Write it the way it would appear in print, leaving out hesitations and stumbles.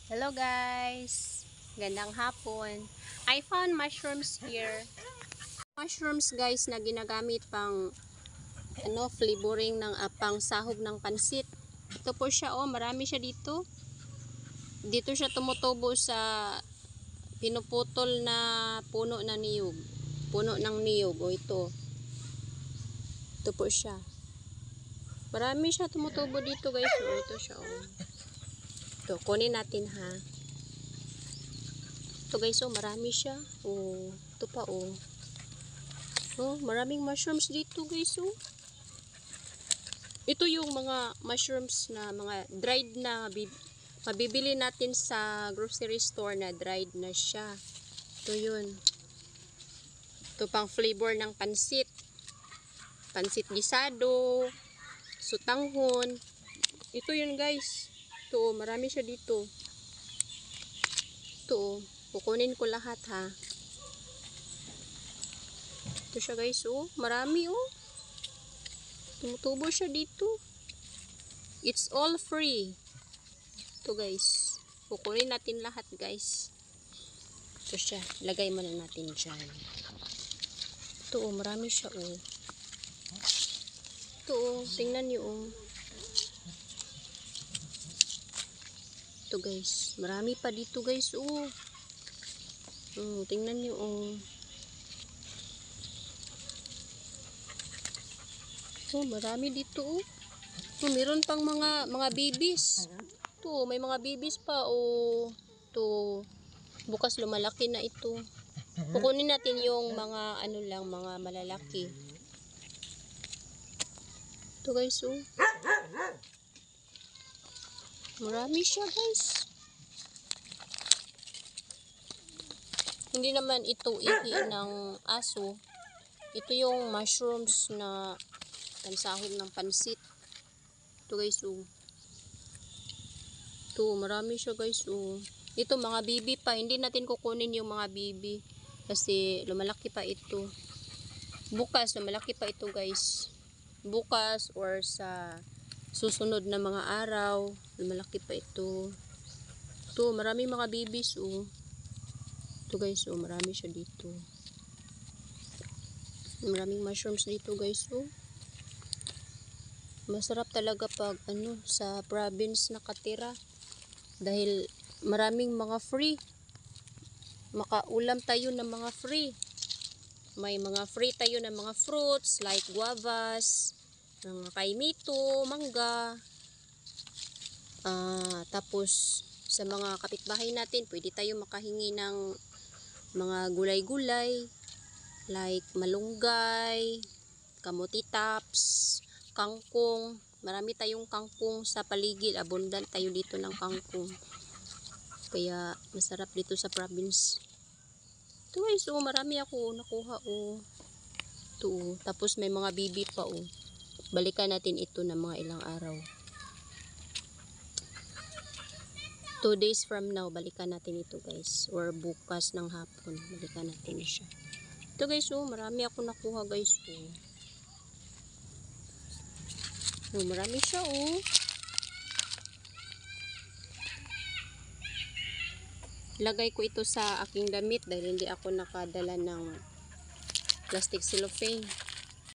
Hello guys! Gandang hapon. I found mushrooms here. Mushrooms guys na ginagamit pang flavoring ng pang sahog ng pansit. Ito po siya marami siya dito. Dito siya tumutubo sa pinuputol na puno ng niyog. Puno ng niyog ito. Ito po siya. Marami siya tumutubo dito guys. Ito siya Ito, kunin natin ha. Ito guys, marami siya. Ito pa maraming mushrooms dito guys Ito yung mga mushrooms na mga dried na mabibili natin sa grocery store na dried na siya. Ito yun. Ito pang flavor ng pansit. Pansit gisado, sutanghon. Ito yun guys. Ito, marami siya dito. Ito, kukunin ko lahat ha. Ito siya guys marami tumutubo siya dito. It's all free. Ito guys, kukunin natin lahat guys. Ito siya, lagay muna natin dyan. Ito marami siya Ito tingnan nyo Ito guys, marami pa dito guys tingnan nyo marami dito meron pang mga babies. May mga babies pa bukas lumalaki na ito. Kukunin natin yung mga mga malalaki. Ito guys marami siya guys. Hindi naman ito ihi ng aso. Ito yung mushrooms na pansahog ng pansit. Ito guys Ito marami siya guys Ito mga bibi pa. Hindi natin kukunin yung mga bibi kasi lumalaki pa ito. Bukas lumalaki pa ito guys. Bukas or sa susunod na mga araw lumalaki pa ito. Ito maraming mga babies Ito guys marami siya dito. Maraming mushrooms dito guys Masarap talaga pag sa province nakatira dahil maraming mga free. Makaulam tayo ng mga free. May mga free tayo ng mga fruits like guavas, mga kaimito, mangga. Tapos sa mga kapitbahay natin, pwede tayo makahingi ng mga gulay-gulay like malunggay, kamuti tops, kangkong. Marami tayong kangkong sa paligid. Abundant tayo dito ng kangkong. Kaya masarap dito sa province. Ito guys marami ako nakuha Ito tapos may mga bibi pa Balikan natin ito ng mga ilang araw. 2 days from now, balikan natin ito guys. Or bukas ng hapon, balikan natin siya. Ito guys marami ako nakuha guys marami siya Lagay ko ito sa aking damit dahil hindi ako nakadala ng plastic cellophane.